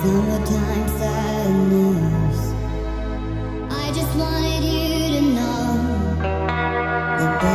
Summertime sadness. I just wanted you to know that.